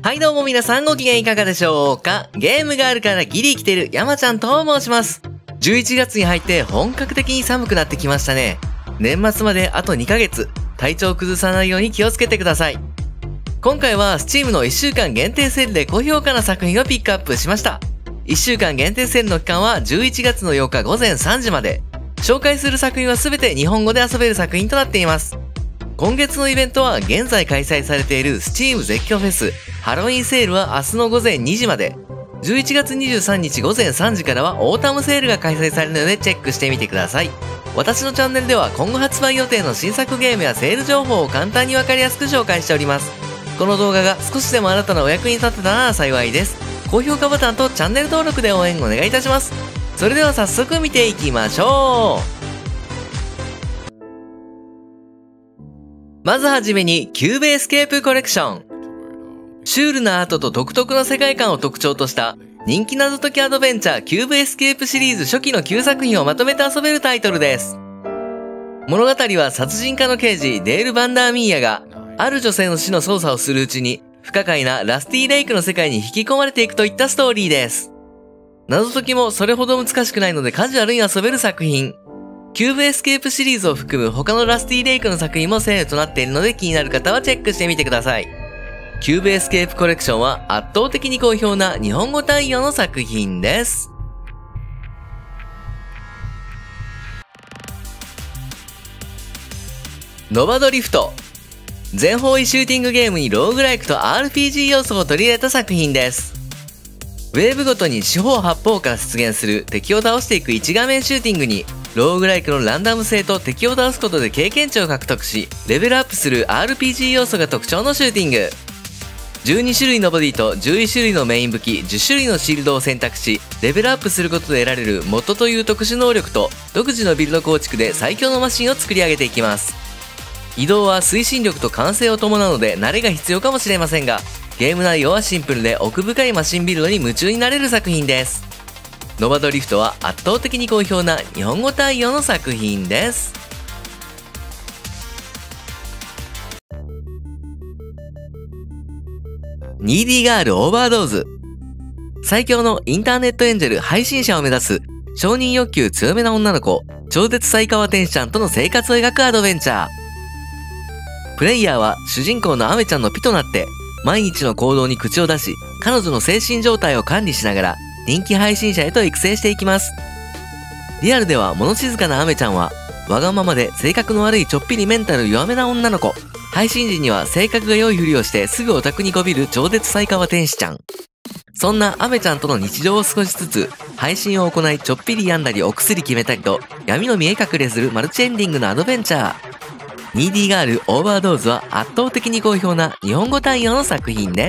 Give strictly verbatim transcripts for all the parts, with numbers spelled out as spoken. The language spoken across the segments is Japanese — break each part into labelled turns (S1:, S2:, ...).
S1: はいどうも皆さんご機嫌いかがでしょうか。ゲームがあるからギリ生きてる山ちゃんと申します。じゅういちがつに入って本格的に寒くなってきましたね。年末まであとにかげつ、体調を崩さないように気をつけてください。今回は Steam のいっしゅうかん限定セールで高評価な作品をピックアップしました。いっしゅうかん限定セールの期間はじゅういちがつのようかごぜんさんじまで。紹介する作品は全て日本語で遊べる作品となっています。今月のイベントは現在開催されている Steam 絶叫フェスハロウィンセールは明日のごぜんにじまで。じゅういちがつにじゅうさんにちごぜんさんじからはオータムセールが開催されるのでチェックしてみてください。私のチャンネルでは今後発売予定の新作ゲームやセール情報を簡単にわかりやすく紹介しております。この動画が少しでもあなたのお役に立てたなら幸いです。高評価ボタンとチャンネル登録で応援お願いいたします。それでは早速見ていきましょう。まずはじめにキューブエスケープコレクション。シュールなアートと独特の世界観を特徴とした人気謎解きアドベンチャーキューブエスケープシリーズ初期のきゅうさくひんをまとめて遊べるタイトルです。物語は殺人家の刑事デール・バンダーミーヤがある女性の死の捜査をするうちに不可解なラスティレイクの世界に引き込まれていくといったストーリーです。謎解きもそれほど難しくないのでカジュアルに遊べる作品。キューブエスケープシリーズを含む他のラスティレイクの作品もセールとなっているので気になる方はチェックしてみてください。キューブエスケープコレクションは圧倒的に好評な日本語対応の作品です。ノバドリフト。全方位シューティングゲームにローグライクと アールピージー 要素を取り入れた作品です。ウェーブごとに四方八方から出現する敵を倒していく一画面シューティングにローグライクのランダム性と敵を倒すことで経験値を獲得しレベルアップする アールピージー 要素が特徴のシューティング。じゅうにしゅるいのボディとじゅういちしゅるいのメイン武器じゅっしゅるいのシールドを選択しレベルアップすることで得られるモッドという特殊能力と独自のビルド構築で最強のマシンを作り上げていきます。移動は推進力と完成を伴うので慣れが必要かもしれませんがゲーム内容はシンプルで奥深いマシンビルドに夢中になれる作品です。ノバドリフトは圧倒的に好評な日本語対応の作品です。ニーディーガールオーバードーズ。最強のインターネットエンジェル配信者を目指す承認欲求強めな女の子超絶才川天使ちゃんとの生活を描くアドベンチャー。プレイヤーは主人公のアメちゃんのピとなって毎日の行動に口を出し彼女の精神状態を管理しながら人気配信者へと育成していきます。リアルでは物静かなアメちゃんはわがままで性格の悪いちょっぴりメンタル弱めな女の子。配信時には性格が良いふりをしてすぐオタクにこびる超絶才川天使ちゃん。そんなアメちゃんとの日常を少しずつ配信を行いちょっぴり病んだりお薬決めたりと闇の見え隠れするマルチエンディングのアドベンチャー。ニーディーガールオーバードーズは圧倒的に好評な日本語対応の作品です。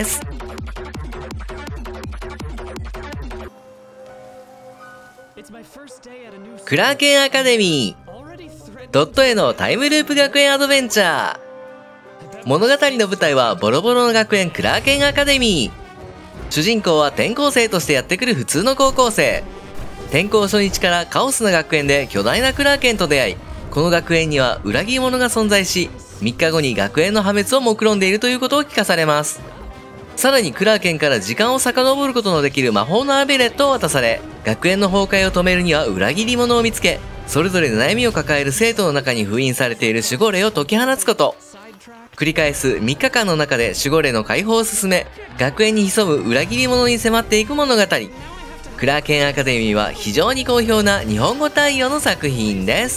S1: クラーケンアカデミー。ドット絵のタイムループ学園アドベンチャー。物語の舞台はボロボロの学園クラーケンアカデミー。主人公は転校生としてやってくる普通の高校生。転校初日からカオスな学園で巨大なクラーケンと出会いこの学園には裏切り者が存在しみっかごに学園の破滅を目論んでいるということを聞かされます。さらにクラーケンから時間を遡ることのできる魔法のアベレットを渡され学園の崩壊を止めるには裏切り者を見つけそれぞれ悩みを抱える生徒の中に封印されている守護霊を解き放つこと。繰り返すみっかかんの中で守護霊の解放を進め学園に潜む裏切り者に迫っていく物語。クラーケンアカデミーは非常に好評な日本語対応の作品です。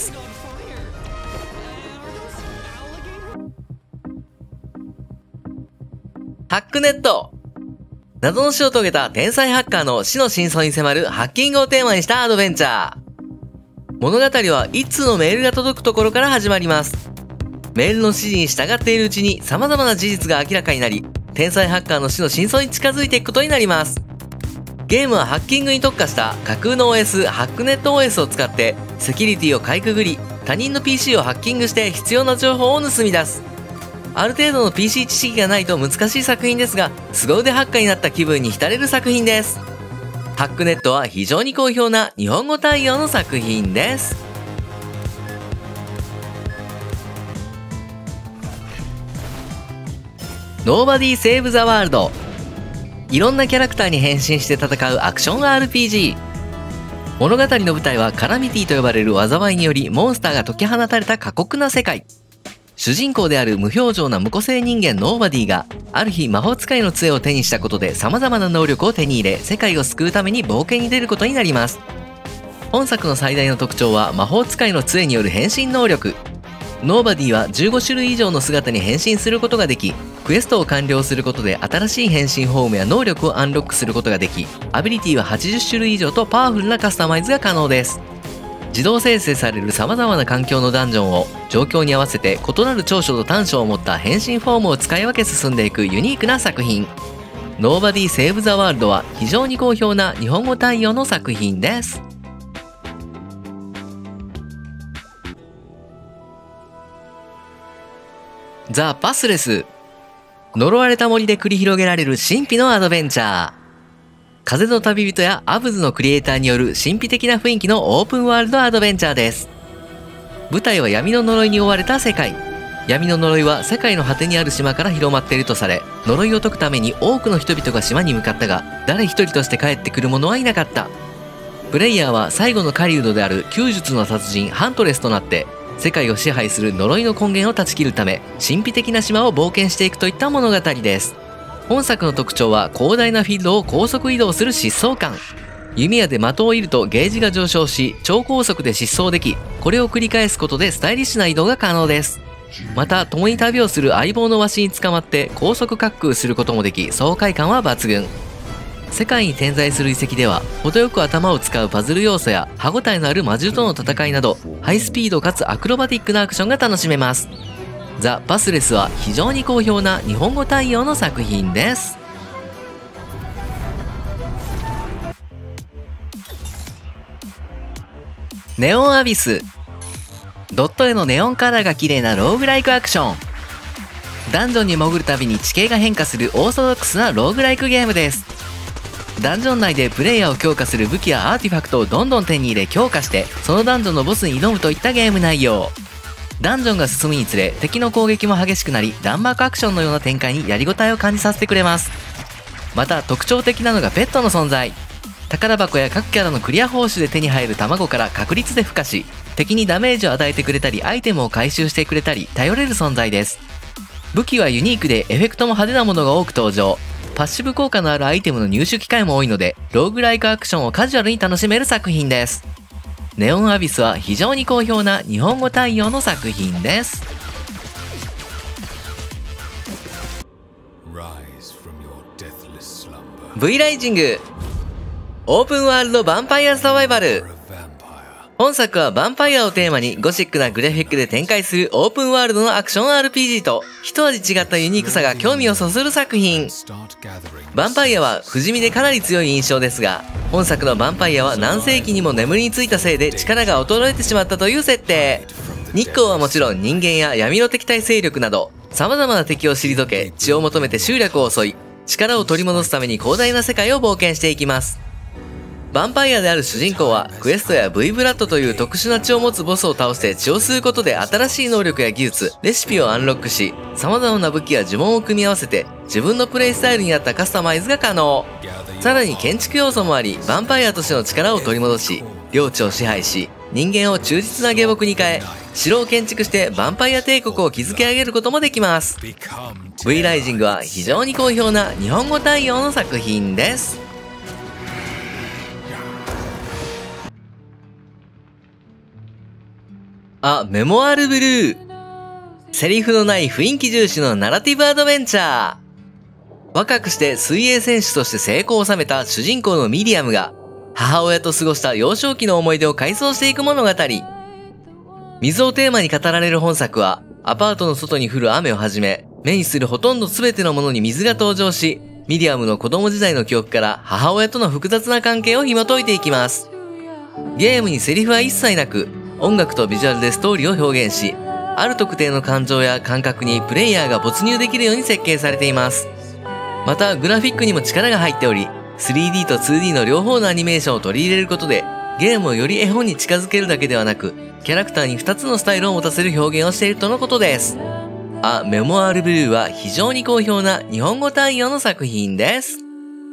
S1: ハックネット。謎の死を遂げた天才ハッカーの死の真相に迫るハッキングをテーマにしたアドベンチャー。物語は一通のメールが届くところから始まります。メールの指示に従っているうちに様々な事実が明らかになり天才ハッカーの死の真相に近づいていくことになります。ゲームはハッキングに特化した架空の オーエス ハックネット オーエス を使ってセキュリティをかいくぐり他人の ピーシー をハッキングして必要な情報を盗み出す。ある程度の ピーシー 知識がないと難しい作品ですが凄腕ハッカーになった気分に浸れる作品です。ハックネットは非常に好評な日本語対応の作品です。Nobody Save the World。 いろんなキャラクターに変身して戦うアクション アールピージー。物語の舞台はカラミティと呼ばれる災いによりモンスターが解き放たれた過酷な世界。主人公である無表情な無個性人間ノーバディがある日魔法使いの杖を手にしたことで様々な能力を手に入れ世界を救うために冒険に出ることになります。本作の最大の特徴は魔法使いの杖による変身能力。ノーバディはじゅうご種類以上の姿に変身することができ、クエストを完了することで新しい変身フォームや能力をアンロックすることができ、アビリティははちじゅっ種類以上とパワフルなカスタマイズが可能です。自動生成される様々な環境のダンジョンを状況に合わせて異なる長所と短所を持った変身フォームを使い分け進んでいくユニークな作品。ノーバディセーブ・ザ・ワールドは非常に好評な日本語対応の作品です。ザ・パスレス。呪われた森で繰り広げられる神秘のアドベンチャー。風の旅人やアブズのクリエイターによる神秘的な雰囲気のオープンワールドアドベンチャーです。舞台は闇の呪いに追われた世界。闇の呪いは世界の果てにある島から広まっているとされ、呪いを解くために多くの人々が島に向かったが、誰一人として帰ってくる者はいなかった。プレイヤーは最後の狩人である弓術の達人ハントレスとなって、世界を支配する呪いの根源を断ち切るため、神秘的な島を冒険していくといった物語です。本作の特徴は広大なフィールドを高速移動する疾走感。弓矢で的を射るとゲージが上昇し、超高速で疾走でき、これを繰り返すことでスタイリッシュな移動が可能です。また、共に旅をする相棒のワシに捕まって高速滑空することもでき、爽快感は抜群。世界に点在する遺跡では、程よく頭を使うパズル要素や歯応えのある魔獣との戦いなど、ハイスピードかつアクロバティックなアクションが楽しめます。ザ・パスレスは非常に好評な日本語対応の作品です。ネオンアビス。ドット絵のネオンカラーが綺麗なローグライクアクション。ダンジョンに潜るたびに地形が変化するオーソドックスなローグライクゲームです。ダンジョン内でプレイヤーを強化する武器やアーティファクトをどんどん手に入れ強化して、そのダンジョンのボスに挑むといったゲーム内容。ダンジョンが進むにつれ敵の攻撃も激しくなり、弾幕アクションのような展開にやりごたえを感じさせてくれます。また特徴的なのがペットの存在。宝箱や各キャラのクリア報酬で手に入る卵から確率で孵化し、敵にダメージを与えてくれたりアイテムを回収してくれたり頼れる存在です。武器はユニークでエフェクトも派手なものが多く登場。パッシブ効果のあるアイテムの入手機会も多いので、ローグライクアクションをカジュアルに楽しめる作品です。ネオンアビスは非常に好評な日本語対応の作品です。V ライジング。オープンワールドヴァンパイアサバイバル。本作はヴァンパイアをテーマにゴシックなグラフィックで展開するオープンワールドのアクション アールピージー と一味違ったユニークさが興味をそそる作品。ヴァンパイアは不死身でかなり強い印象ですが、本作のヴァンパイアは何世紀にも眠りについたせいで力が衰えてしまったという設定。日光はもちろん人間や闇の敵対勢力など様々な敵を退け、血を求めて集落を襲い、力を取り戻すために広大な世界を冒険していきます。ヴァンパイアである主人公はクエストや V ブラッドという特殊な血を持つボスを倒して血を吸うことで新しい能力や技術、レシピをアンロックし、様々な武器や呪文を組み合わせて自分のプレイスタイルに合ったカスタマイズが可能。さらに建築要素もあり、ヴァンパイアとしての力を取り戻し、領地を支配し、人間を忠実な下僕に変え、城を建築してヴァンパイア帝国を築き上げることもできます。V ライジングは非常に好評な日本語対応の作品です。あ、メモアルブルー。セリフのない雰囲気重視のナラティブアドベンチャー。若くして水泳選手として成功を収めた主人公のミリアムが、母親と過ごした幼少期の思い出を回想していく物語。水をテーマに語られる本作は、アパートの外に降る雨をはじめ、目にするほとんど全てのものに水が登場し、ミリアムの子供時代の記憶から母親との複雑な関係を紐解いていきます。ゲームにセリフは一切なく、音楽とビジュアルでストーリーを表現し、ある特定の感情や感覚にプレイヤーが没入できるように設計されています。また、グラフィックにも力が入っており、スリーディー と ツーディー の両方のアニメーションを取り入れることで、ゲームをより絵本に近づけるだけではなく、キャラクターにふたつのスタイルを持たせる表現をしているとのことです。あ、メモアールブルーは非常に好評な日本語対応の作品です。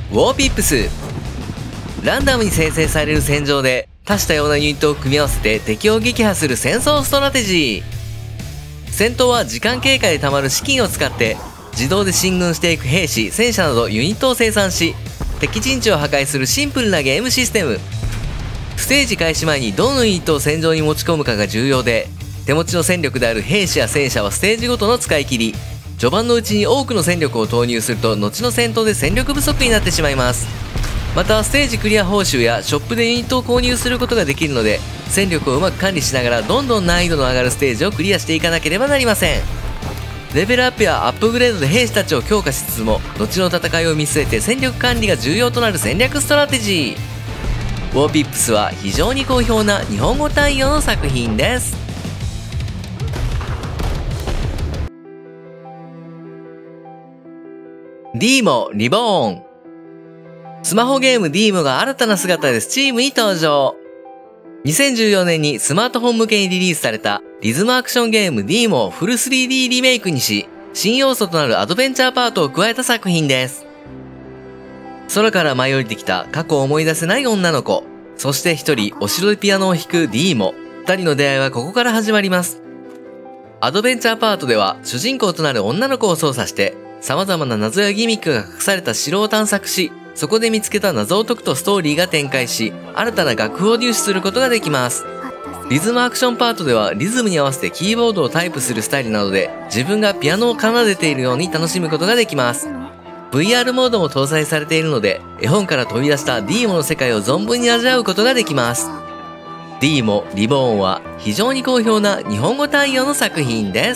S1: ウォーピップス。ランダムに生成される戦場で多種多様なユニットを組み合わせて敵を撃破する戦争ストラテジー。戦闘は時間経過で貯まる資金を使って自動で進軍していく兵士、戦車などユニットを生産し、敵陣地を破壊するシンプルなゲームシステム。ステージ開始前にどのユニットを戦場に持ち込むかが重要で、手持ちの戦力である兵士や戦車はステージごとの使い切り。序盤のうちに多くの戦力を投入すると後の戦闘で戦力不足になってしまいます。またステージクリア報酬やショップでユニットを購入することができるので、戦力をうまく管理しながらどんどん難易度の上がるステージをクリアしていかなければなりません。レベルアップやアップグレードで兵士たちを強化しつつも、後の戦いを見据えて戦力管理が重要となる戦略ストラテジー。ウォーピップスは非常に好評な日本語対応の作品です。ディーモリボーン。スマホゲーム ディーモ が新たな姿で Steam に登場。にせんじゅうよねんにスマートフォン向けにリリースされたリズムアクションゲーム ディーモ をフル スリーディー リメイクにし、新要素となるアドベンチャーパートを加えた作品です。空から舞い降りてきた過去を思い出せない女の子、そして一人お城でピアノを弾く ディーモ。二人の出会いはここから始まります。アドベンチャーパートでは主人公となる女の子を操作して、様々な謎やギミックが隠された城を探索し、そこで見つけた謎を解くとストーリーが展開し、新たな楽譜を入手することができます。リズムアクションパートではリズムに合わせてキーボードをタイプするスタイルなので、自分がピアノを奏でているように楽しむことができます。ブイアール モードも搭載されているので、絵本から飛び出した ディーモ の世界を存分に味わうことができます。ディーモリボーンは非常に好評な日本語対応の作品です。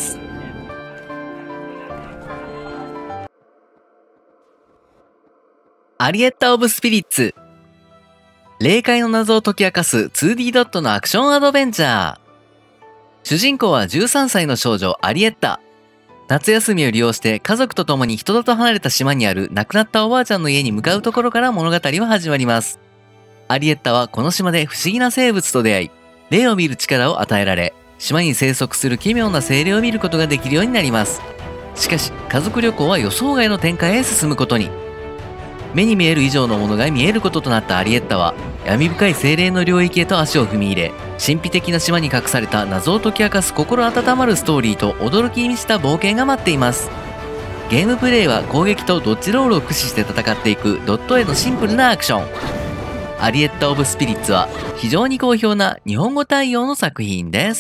S1: アリエッタ・オブ・スピリッツ。霊界の謎を解き明かす ツーディー ドットのアクションアドベンチャー。主人公はじゅうさんさいの少女アリエッタ。夏休みを利用して家族と共に人里離れた島にある亡くなったおばあちゃんの家に向かうところから物語は始まります。アリエッタはこの島で不思議な生物と出会い、霊を見る力を与えられ、島に生息する奇妙な精霊を見ることができるようになります。しかし家族旅行は予想外の展開へ進むことに。目に見える以上のものが見えることとなったアリエッタは、闇深い精霊の領域へと足を踏み入れ、神秘的な島に隠された謎を解き明かす心温まるストーリーと驚きに満ちた冒険が待っています。ゲームプレイは攻撃とドッジロールを駆使して戦っていくドット絵のシンプルなアクション。アリエッタ・オブ・スピリッツは非常に好評な日本語対応の作品です。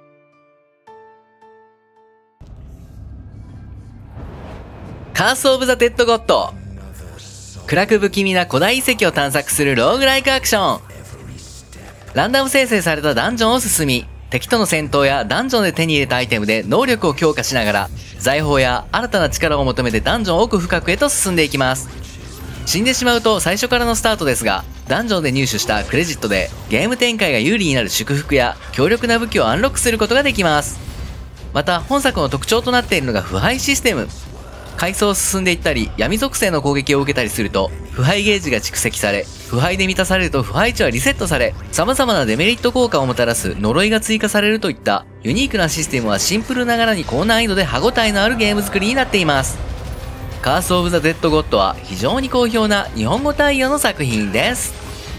S1: カース・オブ・ザ・デッド・ゴッド。暗く不気味な古代遺跡を探索するローグライクアクション。ランダム生成されたダンジョンを進み、敵との戦闘やダンジョンで手に入れたアイテムで能力を強化しながら、財宝や新たな力を求めてダンジョン奥深くへと進んでいきます。死んでしまうと最初からのスタートですが、ダンジョンで入手したクレジットでゲーム展開が有利になる祝福や強力な武器をアンロックすることができます。また本作の特徴となっているのが腐敗システム。階層を進んでいったり闇属性の攻撃を受けたりすると腐敗ゲージが蓄積され、腐敗で満たされると腐敗値はリセットされ、様々なデメリット効果をもたらす呪いが追加されるといったユニークなシステムはシンプルながらに高難易度で歯応えのあるゲーム作りになっています。カース・オブ・ザ・デッド・ゴッドは非常に好評な日本語対応の作品です。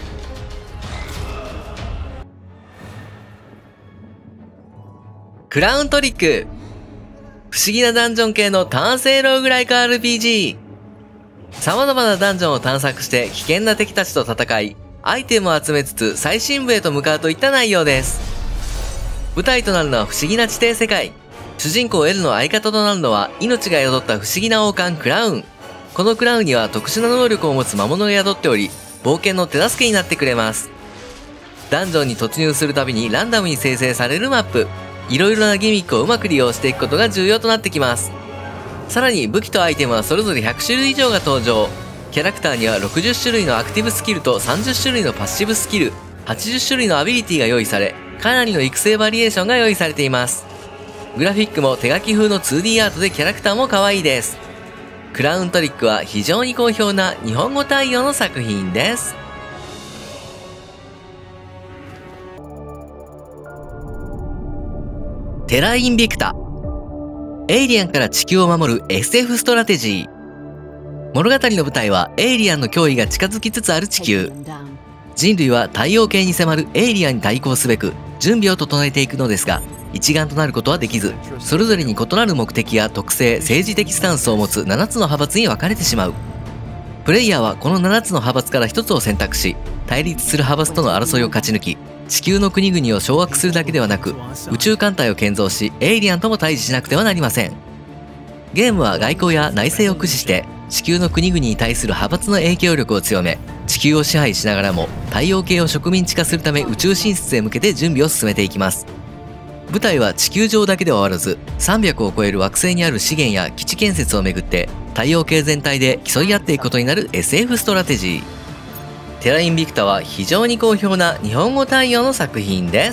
S1: クラウントリック。不思議なダンジョン系の単性ローグライク アールピージー。様々なダンジョンを探索して危険な敵たちと戦い、アイテムを集めつつ最深部へと向かうといった内容です。舞台となるのは不思議な地底世界。主人公 L の相方となるのは命が宿った不思議な王冠クラウン。このクラウンには特殊な能力を持つ魔物が宿っており、冒険の手助けになってくれます。ダンジョンに突入するたびにランダムに生成されるマップ。いろいろなギミックをうまく利用していくことが重要となってきます。さらに武器とアイテムはそれぞれひゃくしゅるい以上が登場。キャラクターにはろくじゅっしゅるいのアクティブスキルとさんじゅっしゅるいのパッシブスキル、はちじゅっしゅるいのアビリティが用意され、かなりの育成バリエーションが用意されています。グラフィックも手書き風の ツーディー アートでキャラクターも可愛いです。クラウントリックは非常に好評な日本語対応の作品です。テラインビクタ。エイリアンから地球を守る エスエフ ストラテジー。 物語の舞台はエイリアンの脅威が近づきつつある地球。人類は太陽系に迫るエイリアンに対抗すべく準備を整えていくのですが、一丸となることはできず、それぞれに異なる目的や特性、政治的スタンスを持つななつの派閥に分かれてしまう。プレイヤーはこのななつの派閥からひとつを選択し、対立する派閥との争いを勝ち抜き、地球の国々を掌握するだけではなく、宇宙艦隊を建造し、エイリアンとも対峙しなくてはなりません。ゲームは外交や内政を駆使して、地球の国々に対する派閥の影響力を強め、地球を支配しながらも太陽系を植民地化するため宇宙進出へ向けて準備を進めていきます。舞台は地球上だけでは終わらず、さんびゃくを超える惑星にある資源や基地建設をめぐって太陽系全体で競い合っていくことになる エスエフ ストラテジー。テラインビクタは非常に好評な日本語対応の作品です。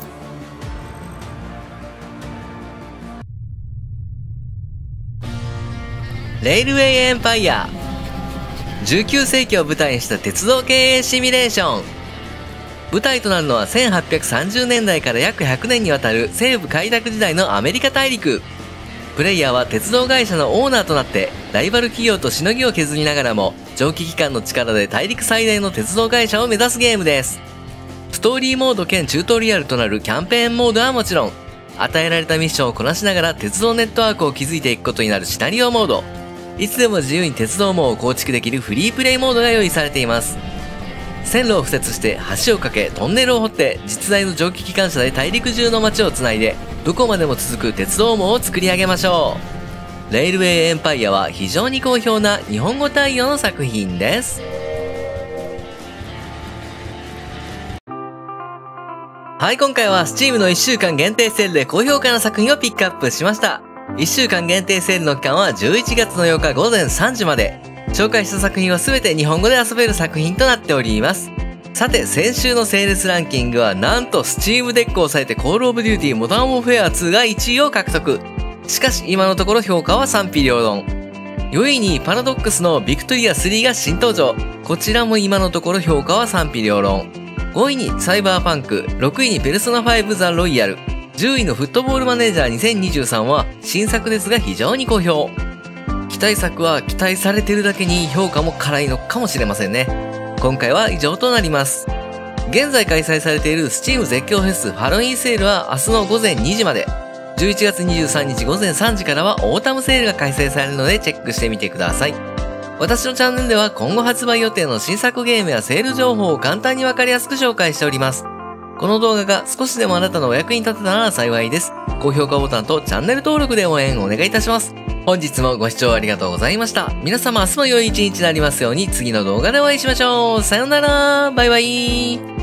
S1: レールウェイエンパイア。じゅうきゅうせいきを舞台にした鉄道経営シミュレーション。舞台となるのはせんはっぴゃくさんじゅうねんだいから約ひゃくねんにわたる西部開拓時代のアメリカ大陸。プレイヤーは鉄道会社のオーナーとなってライバル企業としのぎを削りながらも蒸気機関の力で大陸最大の鉄道会社を目指すゲームです。ストーリーモード兼チュートリアルとなるキャンペーンモードはもちろん、与えられたミッションをこなしながら鉄道ネットワークを築いていくことになるシナリオモード、いつでも自由に鉄道網を構築できるフリープレイモードが用意されています。線路を敷設して橋を架けトンネルを掘って実在の蒸気機関車で大陸中の街をつないでどこまでも続く鉄道網を作り上げましょう。レールウェイエンパイアは非常に好評な日本語対応の作品です。はい、今回は Steam のいっしゅうかん限定セールで高評価な作品をピックアップしました。いっしゅうかん限定セールの期間はじゅういちがつのようかごぜんさんじまで。紹介した作品は全て日本語で遊べる作品となっております。さて、先週のセールスランキングはなんと Steam デックを抑えて Call of Duty Modern Warfare ツーがいちいを獲得。しかし今のところ評価は賛否両論。よんいにパラドックスのビクトリアスリーが新登場。こちらも今のところ評価は賛否両論。ごいにサイバーパンク、ろくいにペルソナファイブザロイヤル、じゅういのフットボールマネージャーにせんにじゅうさんは新作ですが非常に好評。期待作は期待されてるだけに評価も辛いのかもしれませんね。今回は以上となります。現在開催されている Steam 絶叫フェスハロウィンセールは明日のごぜんにじまで、じゅういちがつにじゅうさんにちごぜんさんじからはオータムセールが開催されるのでチェックしてみてください。私のチャンネルでは今後発売予定の新作ゲームやセール情報を簡単にわかりやすく紹介しております。この動画が少しでもあなたのお役に立てたなら幸いです。高評価ボタンとチャンネル登録で応援お願いいたします。本日もご視聴ありがとうございました。皆様明日も良い一日になりますように次の動画でお会いしましょう。さようなら。バイバイ。